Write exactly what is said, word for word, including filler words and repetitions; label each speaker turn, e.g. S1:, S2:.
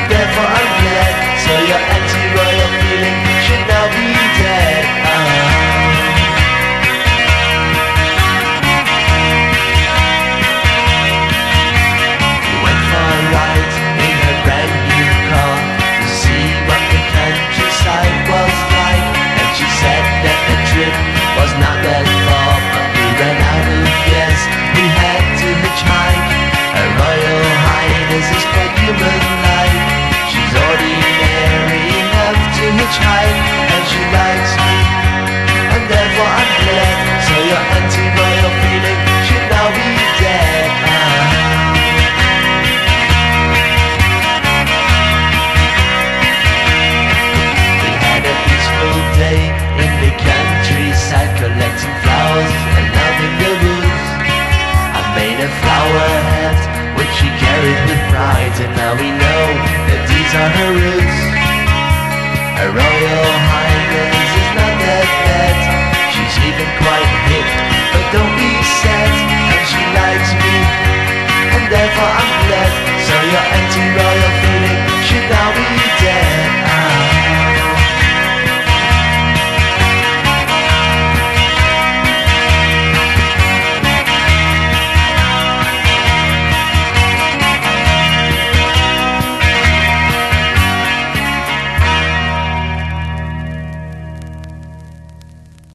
S1: therefore I'm glad. So your anti-royal feeling should now be dead. uh. We went for a ride in her brand new car to see what the countryside was like, and she said that the trip was not that far, but we ran out of gas, we had to hitchhike. Her Royal Highness is quite human-like. She's ordinary enough to hitchhike, and she likes me, and therefore I'm glad. So your anti-royal feeling should now be dead. uh. We had a peaceful day in the countryside, collecting flowers and loving the woods. I made a flower hat which she carried with pride, and now we know that these are her roots. Her Royal Highness is not that bad, she's even quite hip, but don't be sad. And she likes me, and therefore I'm glad. So your anti-royal feeling should now be dead.